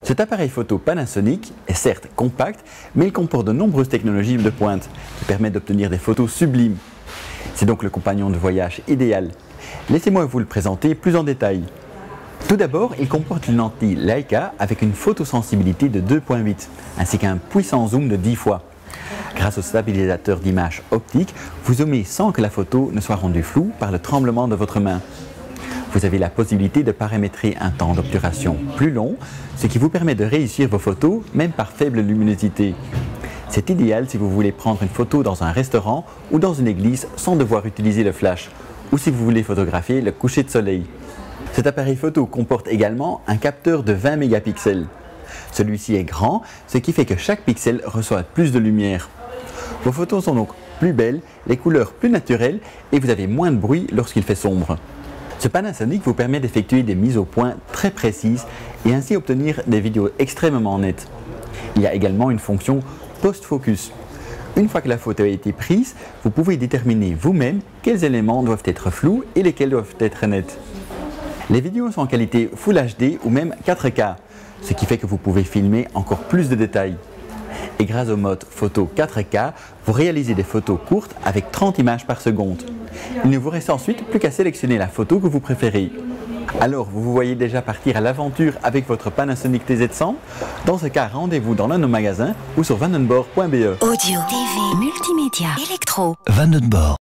Cet appareil photo Panasonic est certes compact, mais il comporte de nombreuses technologies de pointe qui permettent d'obtenir des photos sublimes. C'est donc le compagnon de voyage idéal. Laissez-moi vous le présenter plus en détail. Tout d'abord, il comporte une lentille Leica avec une photosensibilité de 2.8 ainsi qu'un puissant zoom de 10 fois. Grâce au stabilisateur d'image optique, vous zoomez sans que la photo ne soit rendue floue par le tremblement de votre main. Vous avez la possibilité de paramétrer un temps d'obturation plus long, ce qui vous permet de réussir vos photos même par faible luminosité. C'est idéal si vous voulez prendre une photo dans un restaurant ou dans une église sans devoir utiliser le flash, ou si vous voulez photographier le coucher de soleil. Cet appareil photo comporte également un capteur de 20 mégapixels. Celui-ci est grand, ce qui fait que chaque pixel reçoit plus de lumière. Vos photos sont donc plus belles, les couleurs plus naturelles et vous avez moins de bruit lorsqu'il fait sombre. Ce Panasonic vous permet d'effectuer des mises au point très précises et ainsi obtenir des vidéos extrêmement nettes. Il y a également une fonction post-focus. Une fois que la photo a été prise, vous pouvez déterminer vous-même quels éléments doivent être flous et lesquels doivent être nets. Les vidéos sont en qualité Full HD ou même 4K, ce qui fait que vous pouvez filmer encore plus de détails. Et grâce au mode photo 4K, vous réalisez des photos courtes avec 30 images par seconde. Il ne vous reste ensuite plus qu'à sélectionner la photo que vous préférez. Alors, vous vous voyez déjà partir à l'aventure avec votre Panasonic TZ100? Dans ce cas, rendez-vous dans l'un de nos magasins ou sur vandenborg.be. Audio, TV, multimédia, électro. Vandenborg.